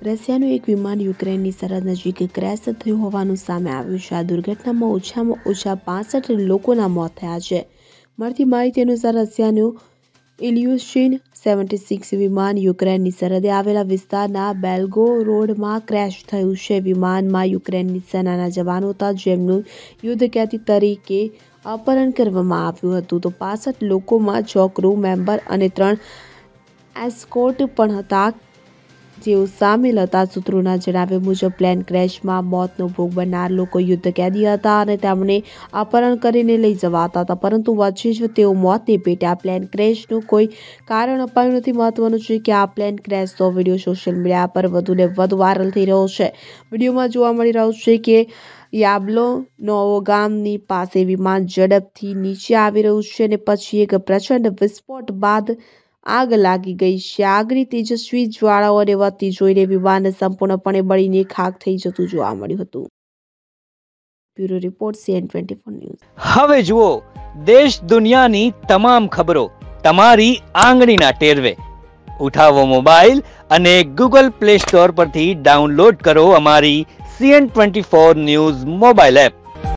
રશિયાનું એક વિમાન યુક્રેનની સરહદ નજીક ક્રેશ થયું હોવાનું સામે આવ્યું છે। આ દુર્ઘટનામાં ઓછામાં ઓછા 65 લોકોના મોત થયા છે। મળતી માહિતી અનુસાર રશિયાનું ઇલ્યુશિન 76 વિમાન યુક્રેનની સરહદે આવેલા વિસ્તારના બેલ્ગોરોડમાં ક્રેશ થયું છે। વિમાનમાં યુક્રેનની સેનાના જવાનો હતા જેમનું યુદ્ધકેદી તરીકે અપહરણ કરવામાં આવ્યું હતું। તો 65 લોકોમાં 6 ક્રૂ મેમ્બર અને 3 એસ્કોર્ટ પણ હતા જેઓ સામેલ હતા। સૂત્રોના જણાવ્યા મુજબ પ્લેન ક્રેશમાં મોતનો ભોગ બનનાર લોકો યુદ્ધકેદી હતા અને તેમને અપહરણ કરીને લઈ જવાતા હતા, પરંતુ વચ્ચે જ તેઓ મોતને ભેટ્યા। પ્લેન ક્રેશનું કોઈ કારણ અપાયું નથી। મહત્વનું છે કે આ પ્લેન ક્રેશનો વિડીયો સોશિયલ મીડિયા પર વધુને વધુ વાયરલ થઈ રહ્યો છે। વિડીયોમાં જોવા મળી રહ્યું છે કે યાબ્લોનોવો ગામની પાસે વિમાન ઝડપથી નીચે આવી રહ્યું છે અને પછી એક પ્રચંડ વિસ્ફોટ બાદ આગ લાગી ગઈ છે। આગની તેજસ્વી જ્વાળાઓને વધતી જોઈને વિમાન સંપૂર્ણપણે બળીને ખાખ થઈ જતું જોવા મળ્યું હતું। Bureau report CN24 news. હવે જુઓ દેશ દુનિયાની તમામ ખબરો તમારી આંગળીના ટેરવે। ઉઠાવો મોબાઈલ અને ગૂગલ પ્લે સ્ટોર પરથી ડાઉનલોડ કરો અમારી CN24 ન્યૂઝ મોબાઈલ એપ।